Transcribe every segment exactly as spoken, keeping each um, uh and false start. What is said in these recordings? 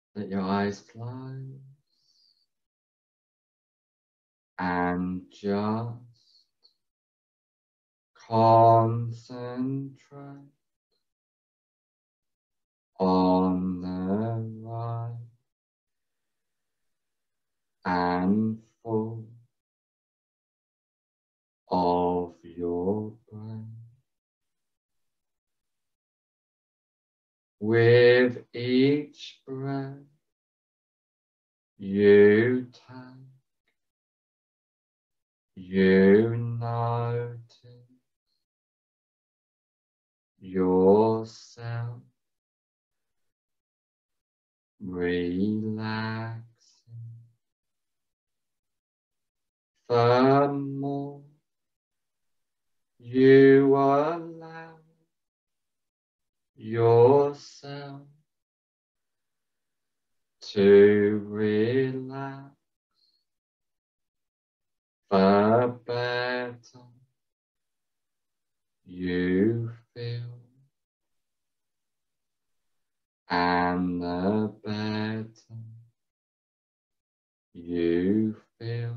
Let your eyes close and just concentrate on the right and full of your breath. With each breath you take, you notice yourself relaxing. The more you allow yourself to relax, the better you feel, and the better you feel,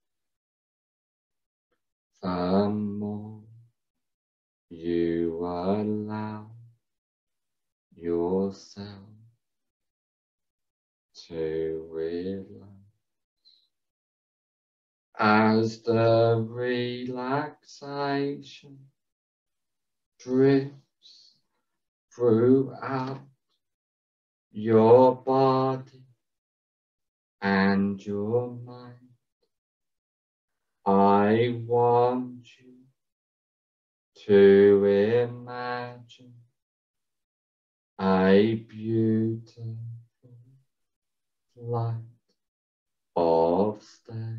the more you allow yourself to relax. As the relaxation drifts throughout your body and your mind, I want you to imagine a beautiful flight of stairs,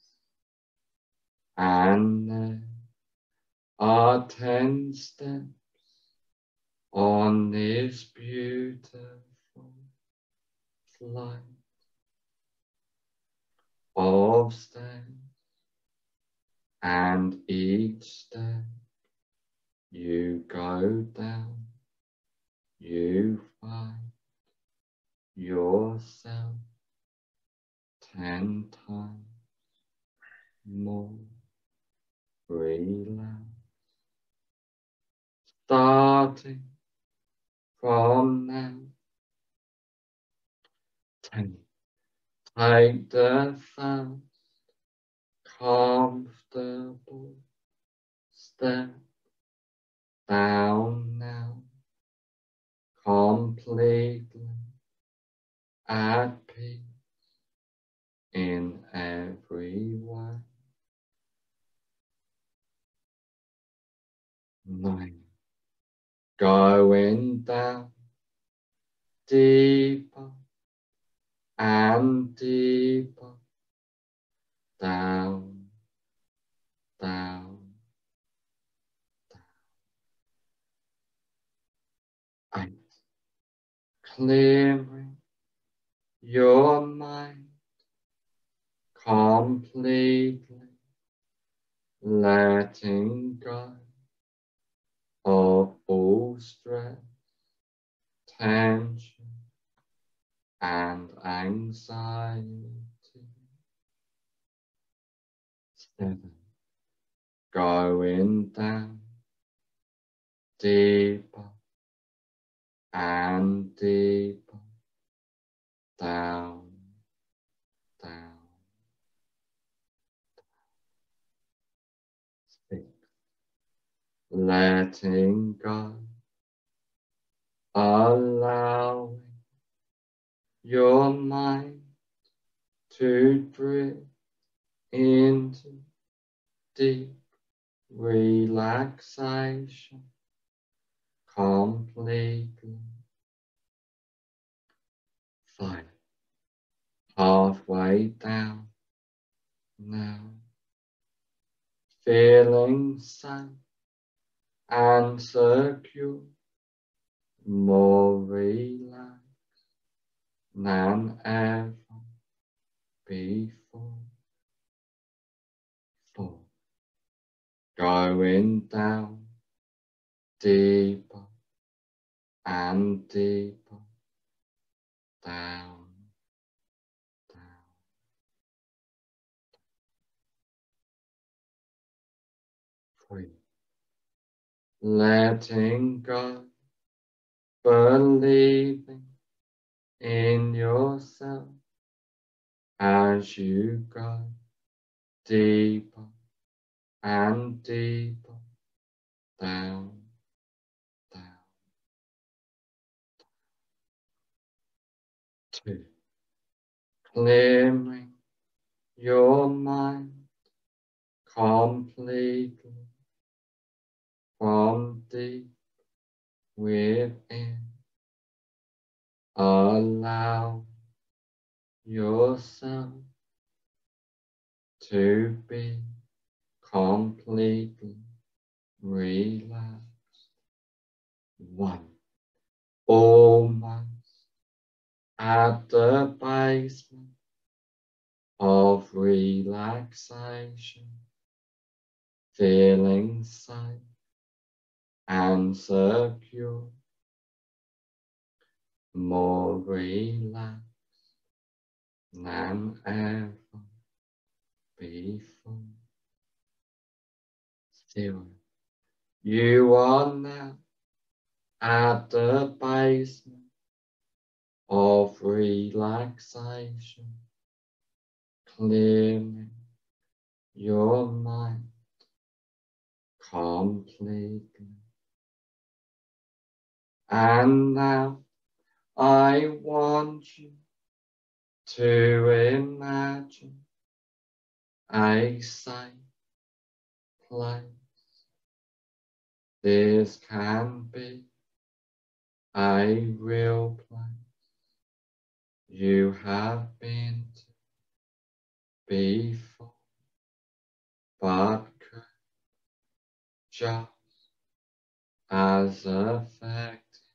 and there are ten steps on this beautiful flight of stairs, and each step you go down, you find yourself ten times more relaxed. Starting from now, ten. Take the first comfortable step down now, completely at peace in every way. Nine. Going down deeper and deeper, down, down, down. Eight. Clearing your mind completely, letting go of all stress, tension, and anxiety. Seven. Going down deeper and deeper, down, down, down. Six. Letting go, allowing your mind to drift into deep relaxation completely. Five. Halfway down now, feeling safe and secure, more relaxed than ever before. Four. Going down deeper and deeper, down, Three. Letting go, believing in yourself as you go deeper and deeper down, down. Two. Clearing your mind completely from deep within. Allow yourself to be completely relaxed. One. Almost at the basement of relaxation, feeling safe and secure, more relaxed than ever before. Zero. You are now at the basement of relaxation, clearing your mind completely. And now I want you to imagine a safe place. This can be a real place you have been to before, but could just as effectively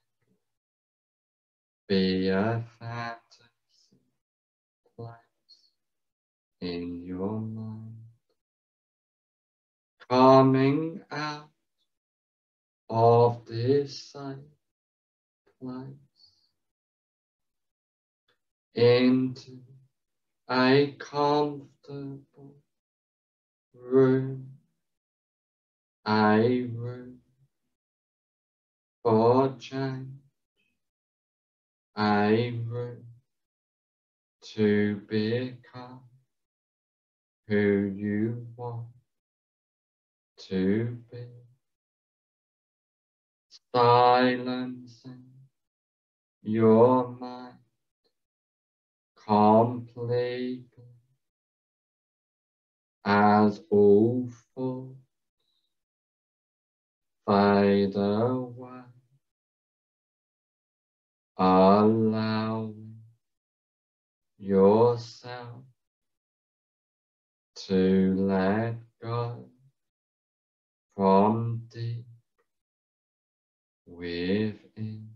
be a fantasy place in your mind. Coming out of this safe place into a comfortable room, a room for change, a room to become who you want to be. Silencing your mind completely as all thoughts fade away, allowing yourself to let go from deep within.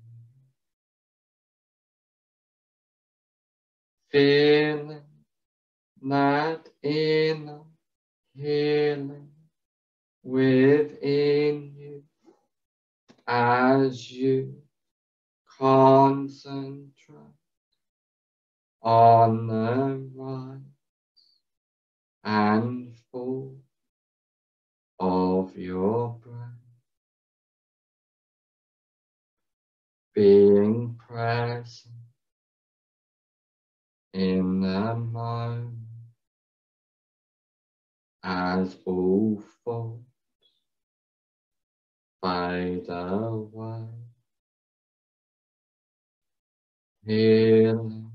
Feeling that inner healing within you as you concentrate on the rise and fall of your breath, being present in the moment as all thoughts fade away, healing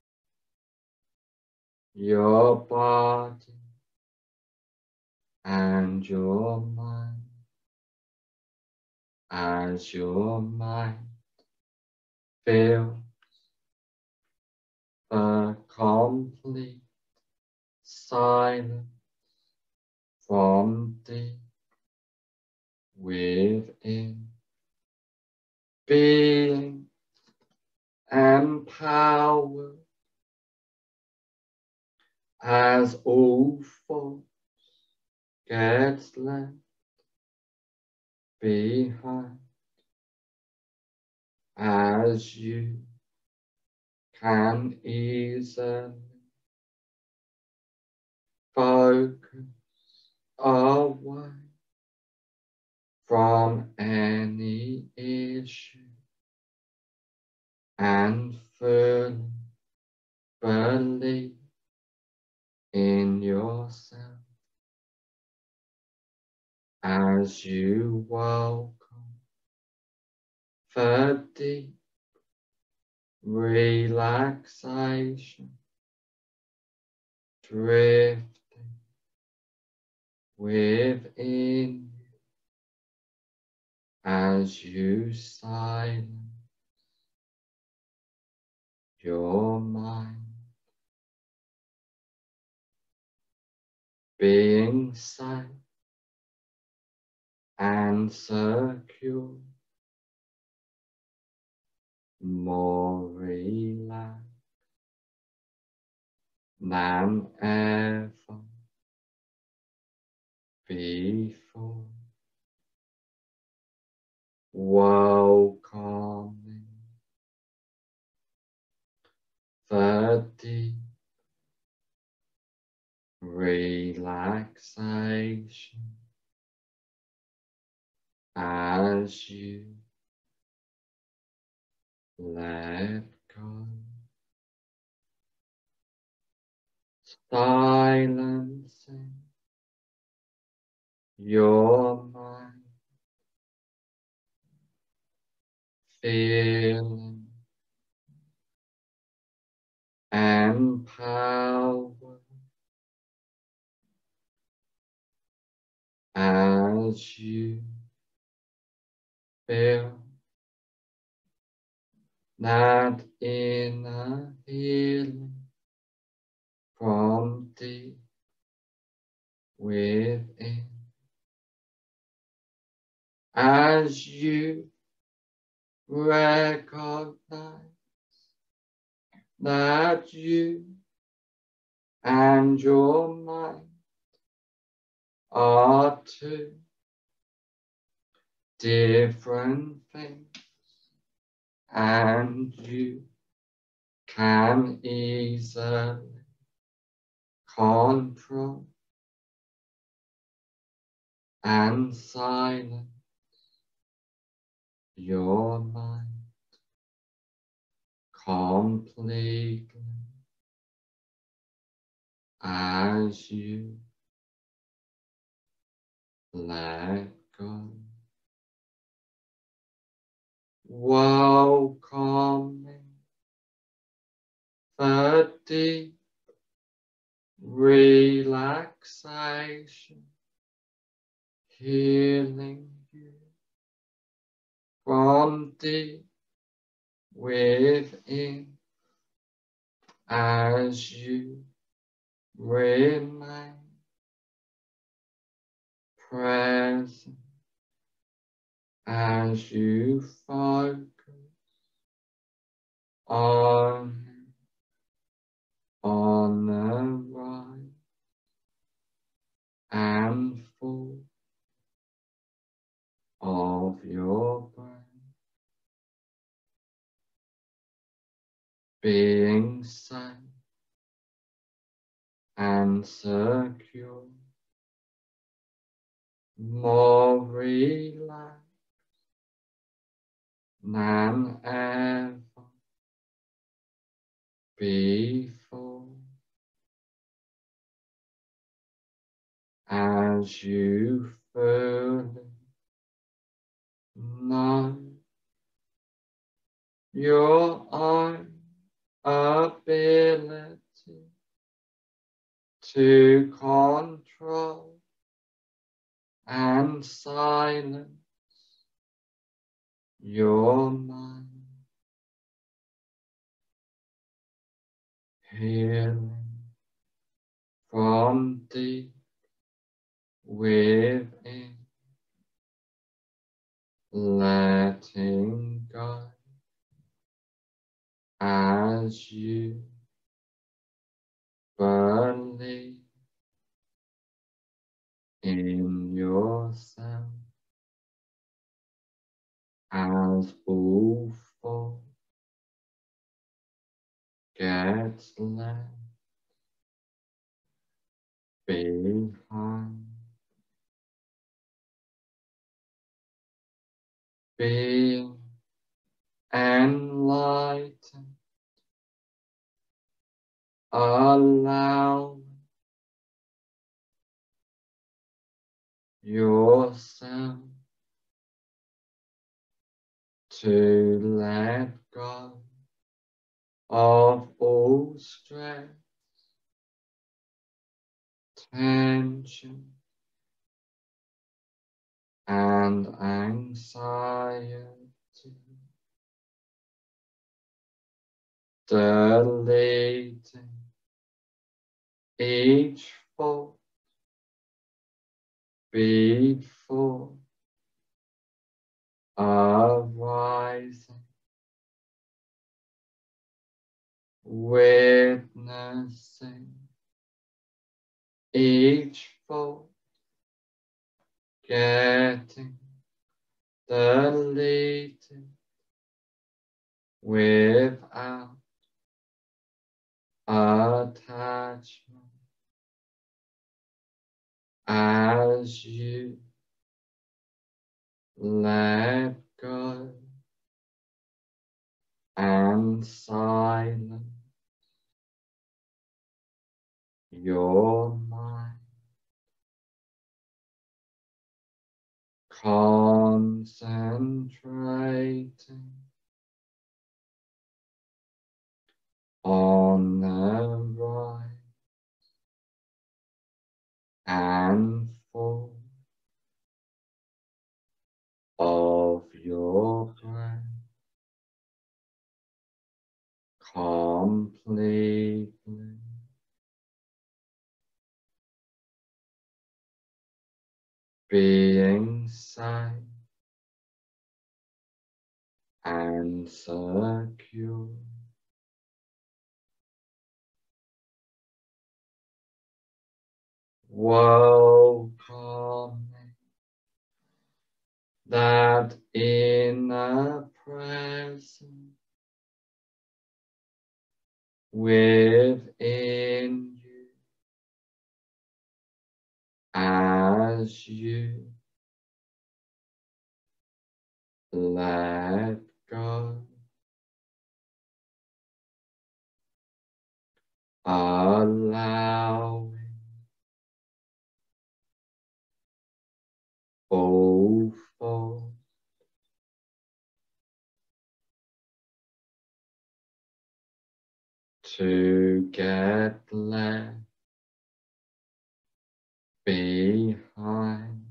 your body and your mind as your mind feels the complete silence from deep within, being empowered as all thoughts gets left behind, as you can easily focus away from any issue and fully believe in yourself as you welcome the deep relaxation drifting within you as you silence your mind, being safe and secure, more relaxed than ever before, welcoming the deep relaxation as you let go, silencing your mind, feeling empowered as you feel that inner healing from deep within, as you recognize that you and your mind are two different things, and you can easily control and silence your mind completely as you let go, welcoming the deep relaxation, healing you from deep within as you remain present, as you focus on, on the right and full of your brain, being safe and secure, more relaxed than ever before, as you fully know your own ability to control and silence your mind, healing from deep within, letting go as you believe in yourself as all thought gets left behind, being enlightened, allow yourself to let go of all stress, tension, and anxiety, deleting each thought before arising, witnessing each thought getting deleted without attachment as you let go and silence your mind, concentrating on the rise and fall of your breath, completely being safe and secure. Welcoming that inner presence within you as you let go, allowing all thoughts to get left behind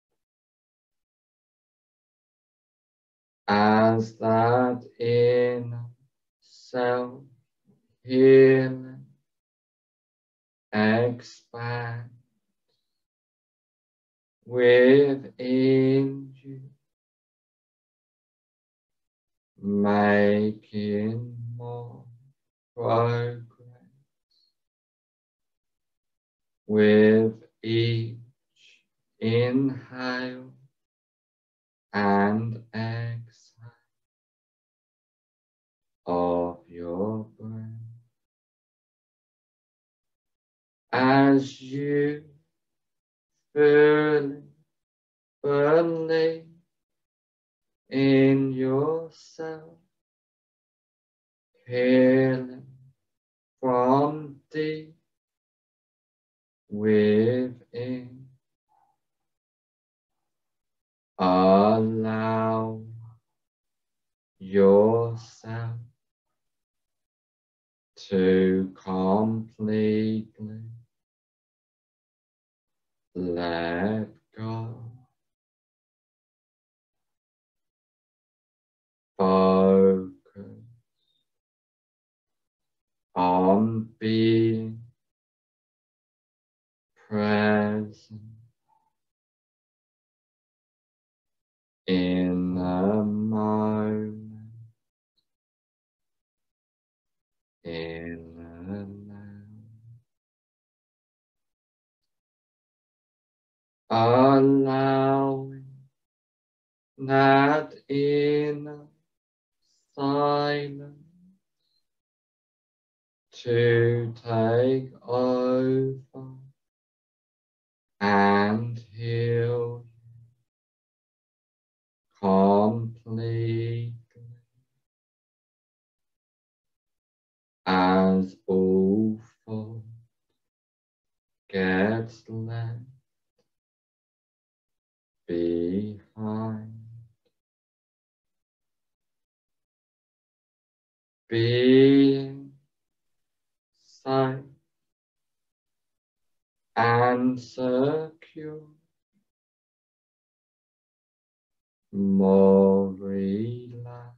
as that inner self healing expand within you, making more progress with each inhale and exhale of your breath. As you fully believe in yourself, healing from deep within, allow yourself to completely let go, focus on being present in the moment, in the now, allowing that inner silence to take over and heal you completely. as all thought gets left behind. Being safe and secure, more relaxed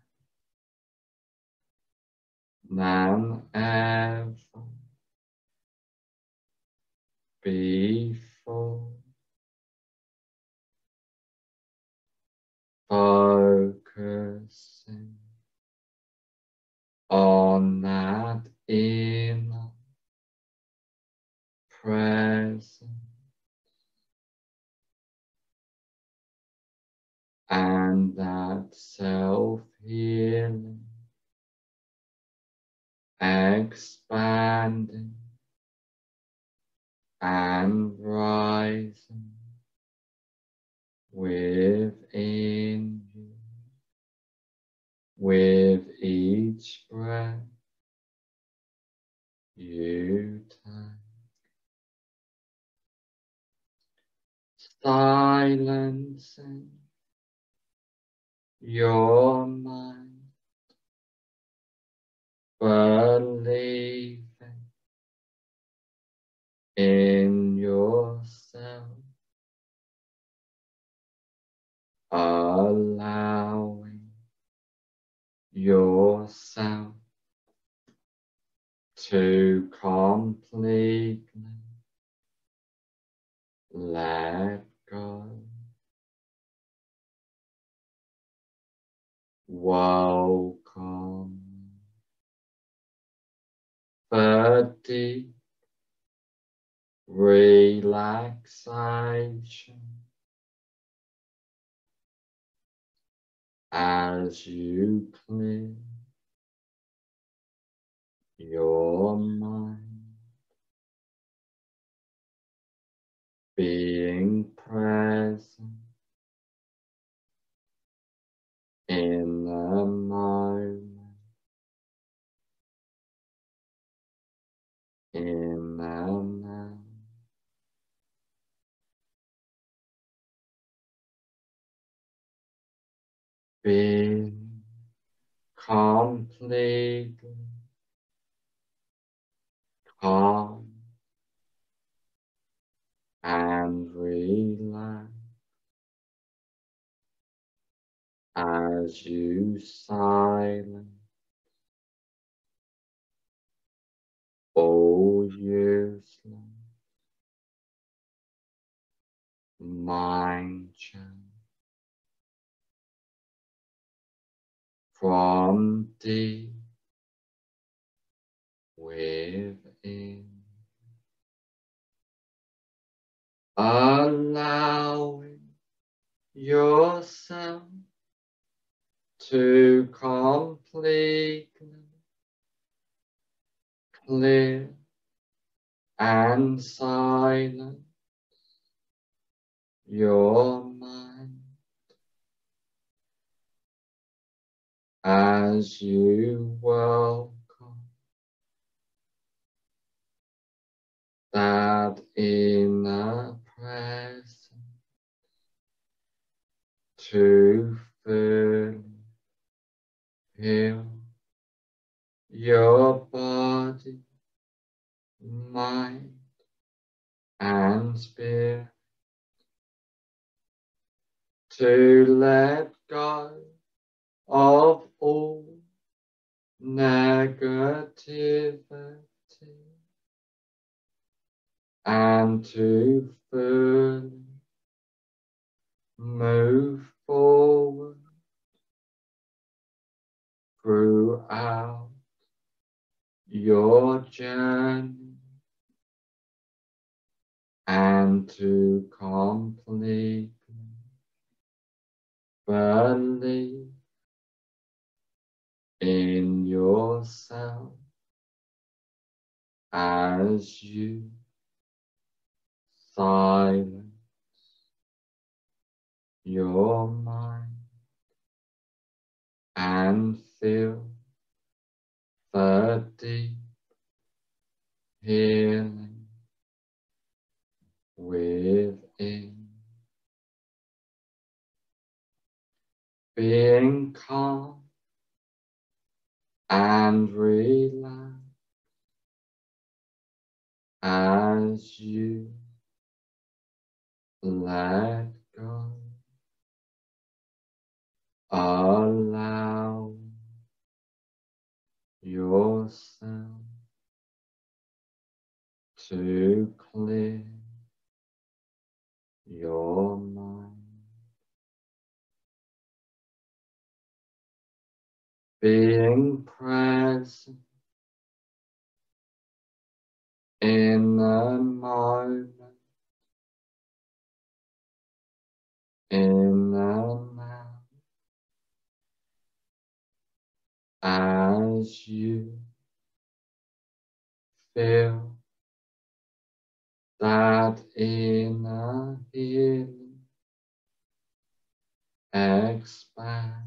than ever before. Focusing on that inner presence and that self-healing, expanding and rising within you with each breath you take. Silencing your mind, believing in yourself, allowing yourself to completely let go. Welcome the deep relaxation as you clear your mind, being present in the moment, in the now. Being completely calm and relaxed as you silence all useless mind chatter from deep within, allowing yourself to completely clear and silence your mind as you welcome that inner presence to fully heal your body, mind, and spirit, to let go of all negativity and to fully move forward throughout your journey and to completely believe in yourself as you silence your mind and feel the deep healing within, being calm and relaxed as you let go, allow yourself to clear your mind, being present in the moment, in the now, as you feel that inner healing expand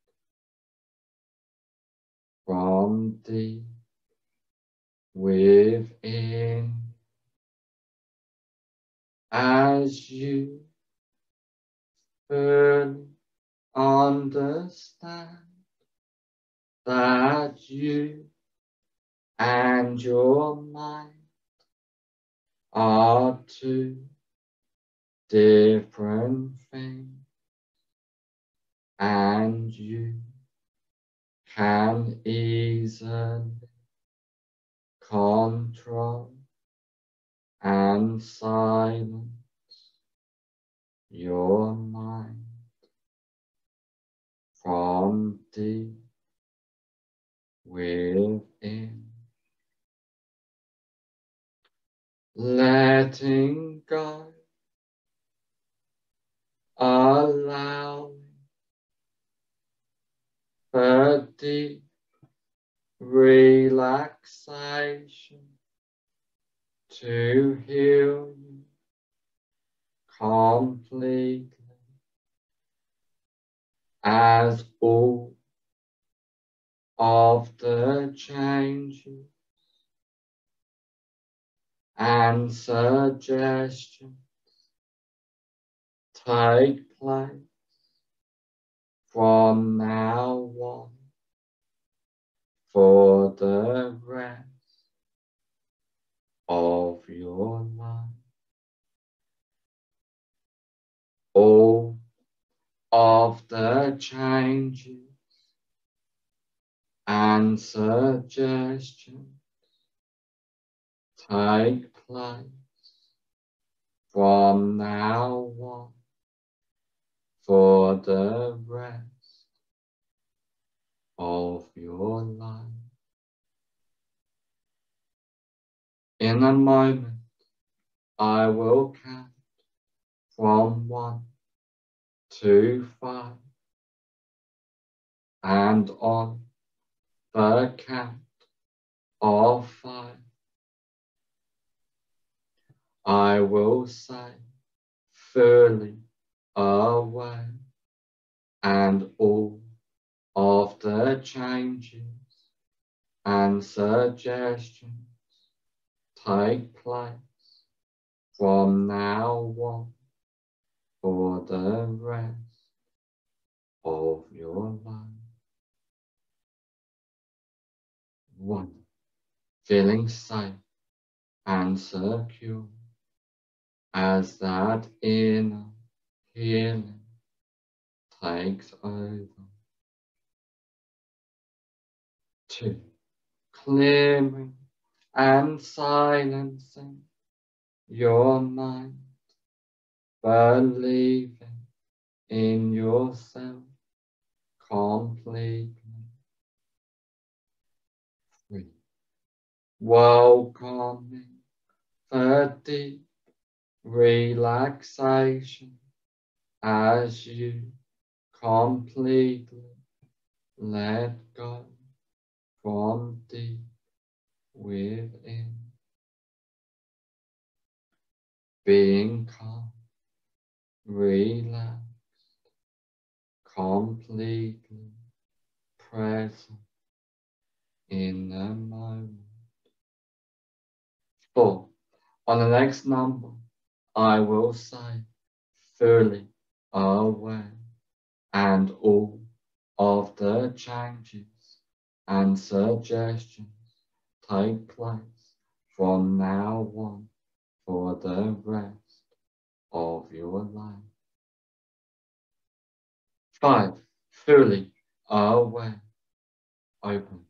from deep within, as you fully understand that you and your mind are two different things, and you can easily control and silence your mind from deep within, letting go, allowing for deep relaxation to heal you completely, as all of the changes and suggestions take place from now on for the rest of your life. All of the changes and suggestions take place from now on for the rest of your life. In a moment, I will count from one to five, and on the count of five, I will say, fully aware, and all of the changes and suggestions take place from now on for the rest of your life. One, feeling safe and secure as that inner healing takes over. Two, clearing and silencing your mind, believing in yourself completely. Three, welcoming the deep relaxation as you completely let go from deep within, being calm, relaxed, completely present in the moment, Four. On the next number, I will say, fully aware, and all of the changes and suggestions take place from now on for the rest of your life. Five. Fully aware. Open.